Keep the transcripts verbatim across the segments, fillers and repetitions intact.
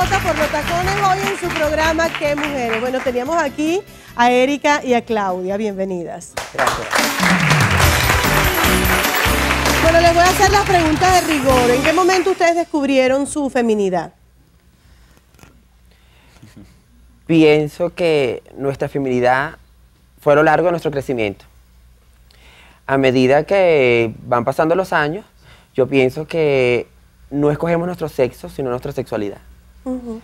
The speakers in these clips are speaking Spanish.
Bota por los tacones hoy en su programa ¿Qué mujeres? Bueno, teníamos aquí a Erika y a Claudia. Bienvenidas. Gracias. Bueno, les voy a hacer las preguntas de rigor. ¿En qué momento ustedes descubrieron su feminidad? Pienso que nuestra feminidad fue a lo largo de nuestro crecimiento. A medida que van pasando los años, yo pienso que no escogemos nuestro sexo, sino nuestra sexualidad. Uh-huh.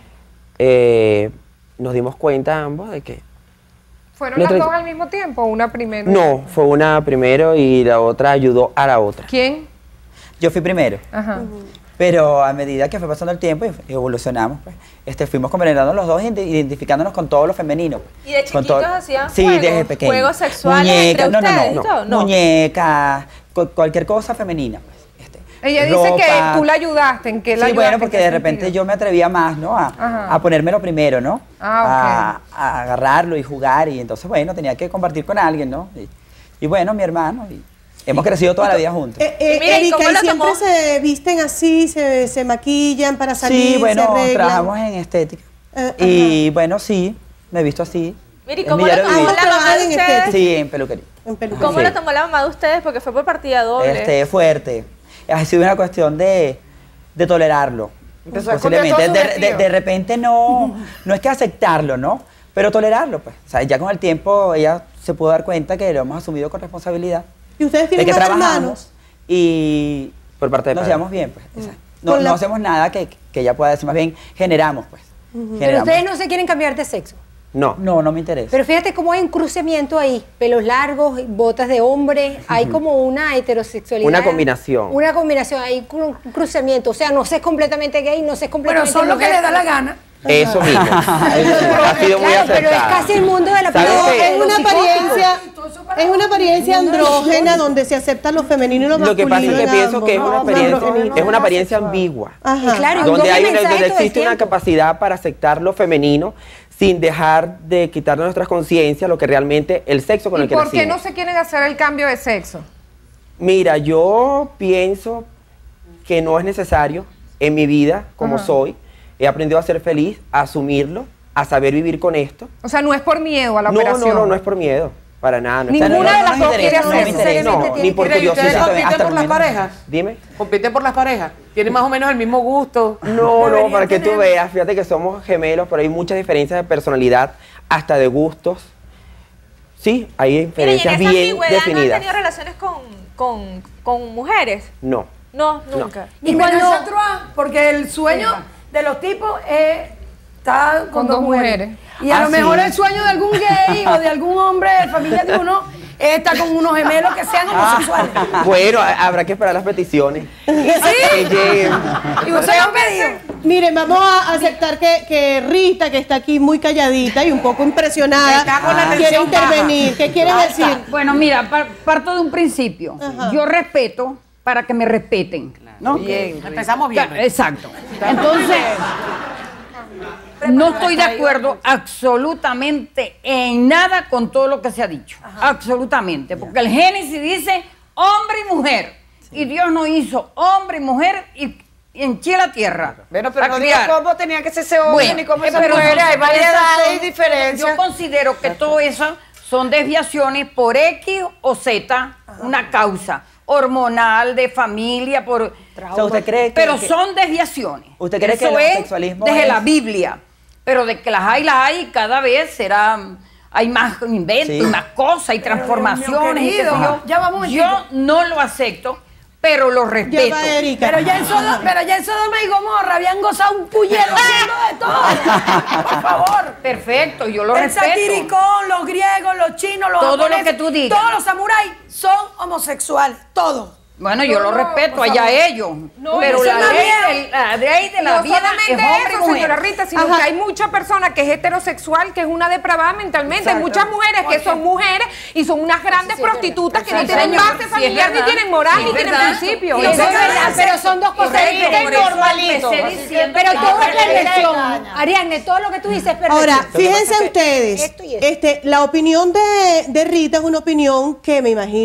eh, nos dimos cuenta ambos de que... ¿Fueron las dos al mismo tiempo o una primero? No, fue una primero y la otra ayudó a la otra. ¿Quién? Yo fui primero. Ajá. Uh-huh. Pero a medida que fue pasando el tiempo y evolucionamos, pues, este, fuimos comparando los dos, identificándonos con todo lo femenino. ¿Y de chiquitos todo, hacían sí, juegos, desde pequeños. juegos sexuales Muñeca, entre no, ustedes? No, no, no. no. Muñecas, cualquier cosa femenina. Pues, este, Ella ropa. dice que tú la ayudaste, ¿en qué la sí, ayudaste? bueno, porque de repente sentido? yo me atrevía más, ¿no? A, a ponérmelo primero, ¿no? Ah, okay. a, a agarrarlo y jugar, y entonces, bueno, tenía que compartir con alguien, ¿no? Y, y bueno, mi hermano... Y, hemos crecido toda la vida juntos. Eh, eh, Mira, Erika, ¿y, ¿y siempre tomó? se visten así, se, se maquillan para salir? Sí, bueno, se trabajamos en estética. Eh, y ajá. bueno, sí, me he visto así. Mire, ¿cómo lo tomó la mamá de ustedes? Sí, en peluquería. En peluquería. ¿Cómo sí. lo tomó la mamá de ustedes? Porque fue por partida doble. Este, fuerte. Ha sido una cuestión de, de tolerarlo. Posiblemente. De, de, de repente no, no es que aceptarlo, ¿no? Pero tolerarlo, pues. O sea, ya con el tiempo ella se pudo dar cuenta que lo hemos asumido con responsabilidad. ¿Y ustedes tienen de que más trabajamos hermanos? Y por parte de nos llevamos bien, pues. Mm. No, la... no hacemos nada que, que ella pueda decir, más bien generamos, pues. Uh-huh. Generamos. Pero ustedes no se quieren cambiar de sexo. No. No, no me interesa. Pero fíjate cómo hay un crucemiento ahí. Pelos largos, botas de hombre. Uh-huh. Hay como una heterosexualidad. Una combinación. Una combinación. Hay un crucemiento. O sea, no se es completamente gay, no se es completamente... Pero son lo que le da la gana. Eso mismo. Ha sido muy claro, pero es casi el mundo de la pero es una apariencia es una apariencia andrógena donde se aceptan lo femenino y lo masculino. Lo que pasa es que pienso ambos, que es una apariencia es una apariencia ambigua. Ajá. Claro, donde hay una, donde existe una capacidad para aceptar lo femenino sin dejar de quitar de nuestras conciencias lo que realmente el sexo con el que nacimos. ¿Y por qué no se quieren hacer el cambio de sexo? Mira, yo pienso que no es necesario en mi vida como Ajá. soy. He aprendido a ser feliz, a asumirlo, a saber vivir con esto. O sea, no es por miedo a la no, operación. No, no, no es por miedo, para nada. No Ninguna no, de no, las no dos quiere hacer. No, no, ni por curiosidad. ¿Ustedes compiten por las parejas? Dime. ¿Compiten por las parejas? ¿Tienen más o menos el mismo gusto? No, no, para que tú veas, fíjate que somos gemelos, pero hay muchas diferencias de personalidad, hasta de gustos. Sí, hay diferencias Mira, bien definidas. ¿No han tenido relaciones con, con, con mujeres? No. No, nunca. No. Y cuando porque el sueño de los tipos es estar con, con dos, dos mujeres. mujeres. Y a ah, lo mejor sí. el sueño de algún gay o de algún hombre de familia de uno es estar con unos gemelos que sean homosexuales. Bueno, habrá que esperar las peticiones. ¿Sí? Que lleguen. ¿Y ustedes han pedido? Miren, vamos a aceptar que, que Rita, que está aquí muy calladita y un poco impresionada, ah, quiere intervenir. Baja. ¿Qué quiere ah, decir? Está. Bueno, mira, par, parto de un principio. Ajá. Yo respeto para que me respeten. ¿No? Bien, empezamos bien. Exacto. Entonces, no estoy de acuerdo absolutamente en nada con todo lo que se ha dicho. Ajá. Absolutamente. Porque el Génesis dice hombre y mujer. Sí. Y Dios no hizo hombre y mujer y, y henchía la tierra. Bueno, pero no digo cómo tenía que ser ese hombre bueno, ni cómo esa mujer. Hay variedades y diferencias. Yo considero que todo eso son desviaciones por X o Z, Ajá. una causa hormonal, de familia, por trauma. O sea, ¿usted cree que, pero que, son desviaciones. ¿Usted cree Eso que el es sexualismo desde es... la Biblia? Pero de que las hay, las hay, cada vez será, hay más inventos, sí. más cosas y transformaciones. Querido, y yo, ya vamos yo no lo acepto, pero lo respeto. Pero ya en Sodoma, pero ya en Sodoma y Gomorra habían gozado un puñero haciendo de todo. Por favor. Perfecto, yo lo el respeto. El satiricón, los griegos, los chinos, los todo japoneses, lo que tú digas. Todos los samuráis son homosexuales, todos. Bueno, yo no, lo respeto, allá ellos. No, pero la ley, el, la ley de la no vida solamente es hombre eso, y señora Rita, sino Ajá. que hay mucha persona que es heterosexual, que es una depravada mentalmente. Exacto. Hay muchas mujeres que son mujeres y son unas grandes sí, sí, prostitutas que no tienen base familiar, sí, ni tienen moral, sí, ni tienen principios. Sí, eso es verdad, pero son dos cosas diferentes. Normalito. Pero todo es perversión. Ariadne, todo lo que tú dices es perversión. Ahora, fíjense ustedes, este, la opinión de, de Rita es una opinión que me imagino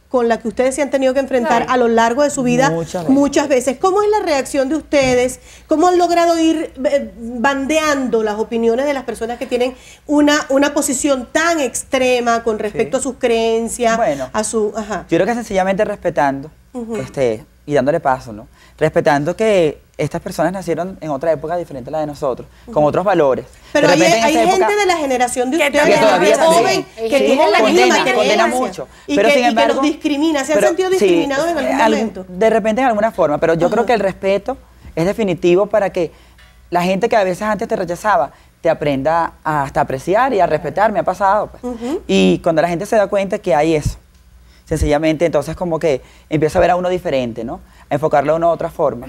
con la que ustedes se han tenido que enfrentar a lo largo de su vida muchas veces. muchas veces. ¿Cómo es la reacción de ustedes? ¿Cómo han logrado ir eh, bandeando las opiniones de las personas que tienen una, una posición tan extrema con respecto sí. a sus creencias? Bueno, a su, ajá. yo creo que sencillamente respetando uh-huh. este, y dándole paso, ¿no? Respetando que estas personas nacieron en otra época diferente a la de nosotros, uh-huh. con otros valores. Pero hay, hay gente época, de la generación de ustedes, que todavía joven, que sí, tiene la condena, misma condena mucho. Y, pero que, sin embargo, y que los discrimina. ¿Se han pero, sentido discriminados sí, en algún algún, momento? De repente en alguna forma, pero yo uh-huh. creo que el respeto es definitivo para que la gente que a veces antes te rechazaba te aprenda a hasta apreciar y a respetar. Me ha pasado. Pues. Uh-huh. Y cuando la gente se da cuenta que hay eso, sencillamente entonces como que empieza a ver a uno diferente, ¿no? A enfocarlo de una u otra forma.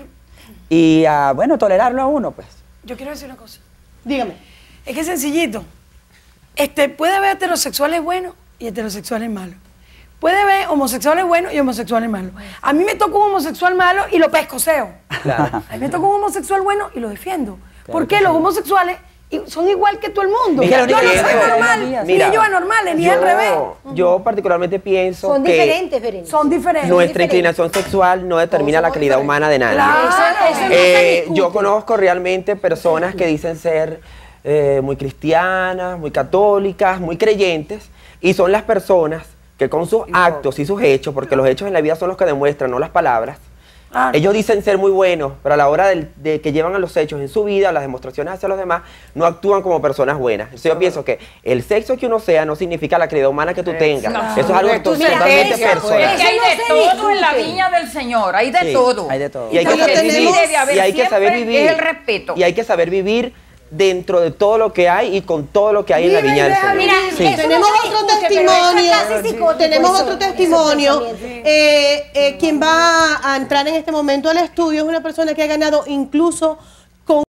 Y a, bueno, tolerarlo a uno, pues. Yo quiero decir una cosa. Dígame. Es que es sencillito. Este, puede haber heterosexuales buenos y heterosexuales malos. Puede haber homosexuales buenos y homosexuales malos. A mí me toca un homosexual malo y lo pescoseo. Claro. A mí me toca un homosexual bueno y lo defiendo. Claro. ¿Por qué los homosexuales son igual que todo el mundo? Mira, yo no soy eso, normal, mira, ni ellos anormales, ni yo, al revés. Yo particularmente pienso son que diferentes, Berenice. Son diferentes. Nuestra diferentes. inclinación sexual no determina la calidad humana de nadie. Claro. Eso, eso eh, no yo conozco realmente personas que dicen ser eh, muy cristianas, muy católicas, muy creyentes, y son las personas que con sus actos y sus hechos, porque los hechos en la vida son los que demuestran, no las palabras, Ah. ellos dicen ser muy buenos, pero a la hora de, de que llevan a los hechos en su vida, las demostraciones hacia los demás, no actúan como personas buenas. Entonces yo pienso que el sexo que uno sea no significa la calidad humana que tú tengas. No. Eso es algo totalmente personal. Es que hay de todo en la viña del Señor, hay de sí, todo. Hay de todo. Y hay que saber vivir, y hay que saber vivir, es el respeto. Y hay que saber vivir dentro de todo lo que hay y con todo lo que hay en la viña del Señor. Mira, Sí. Tenemos otro testimonio, tenemos otro testimonio. Eh, eh, quien va a entrar en este momento al estudio es una persona que ha ganado incluso